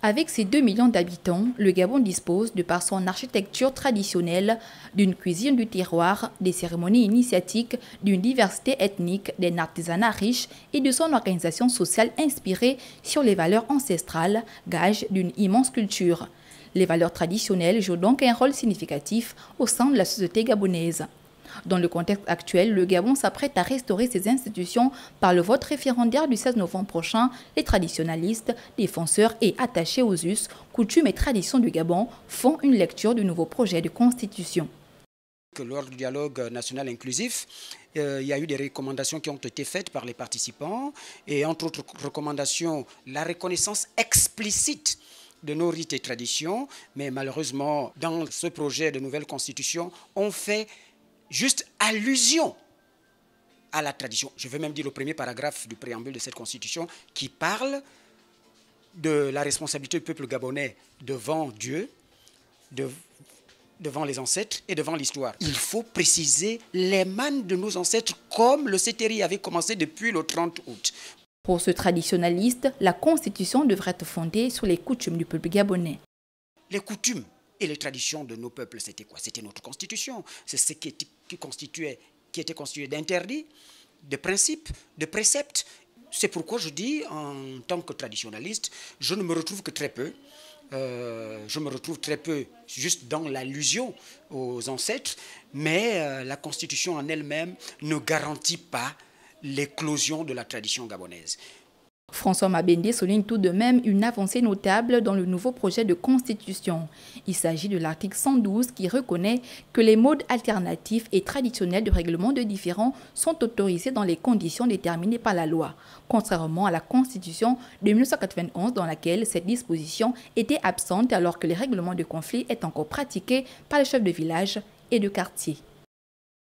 Avec ses 2 millions d'habitants, le Gabon dispose, de par son architecture traditionnelle, d'une cuisine du terroir, des cérémonies initiatiques, d'une diversité ethnique, d'un artisanat riche et de son organisation sociale inspirée sur les valeurs ancestrales, gage d'une immense culture. Les valeurs traditionnelles jouent donc un rôle significatif au sein de la société gabonaise. Dans le contexte actuel, le Gabon s'apprête à restaurer ses institutions par le vote référendaire du 16 novembre prochain. Les traditionalistes, défenseurs et attachés aux us, coutumes et traditions du Gabon font une lecture du nouveau projet de constitution. Lors du dialogue national inclusif, il y a eu des recommandations qui ont été faites par les participants et entre autres recommandations, la reconnaissance explicite de nos rites et traditions, mais malheureusement, dans ce projet de nouvelle constitution, on fait juste allusion à la tradition. Je veux même dire le premier paragraphe du préambule de cette constitution qui parle de la responsabilité du peuple gabonais devant Dieu, devant les ancêtres et devant l'histoire. Il faut préciser les mannes de nos ancêtres comme le CTRI avait commencé depuis le 30 août. Pour ce traditionnaliste, la constitution devrait être fondée sur les coutumes du peuple gabonais. Les coutumes et les traditions de nos peuples, c'était quoi? C'était notre constitution. C'est ce qui était constitué d'interdits, de principes, de préceptes. C'est pourquoi je dis, en tant que traditionnaliste, je ne me retrouve que très peu. Je me retrouve très peu juste dans l'allusion aux ancêtres, mais la constitution en elle-même ne garantit pas l'éclosion de la tradition gabonaise. François Mabende souligne tout de même une avancée notable dans le nouveau projet de constitution. Il s'agit de l'article 112 qui reconnaît que les modes alternatifs et traditionnels de règlement de différends sont autorisés dans les conditions déterminées par la loi, contrairement à la constitution de 1991 dans laquelle cette disposition était absente alors que les règlements de conflit étaient encore pratiqués par les chefs de village et de quartier.